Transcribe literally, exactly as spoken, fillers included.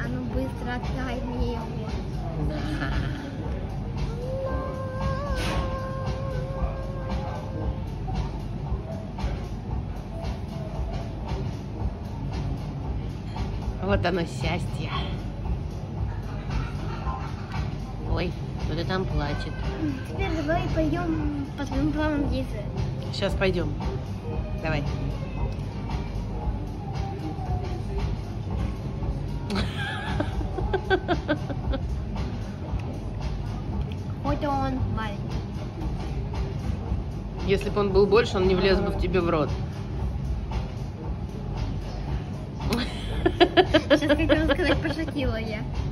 А ну быстро отдай мне его. Вот оно счастье. Ой, кто-то там плачет. Теперь давай пойдем по твоим планам действия. Сейчас пойдем. Давай. Хоть он маленький. Если бы он был больше, он не влез бы в тебе в рот. Сейчас хотела сказать, пошутила я.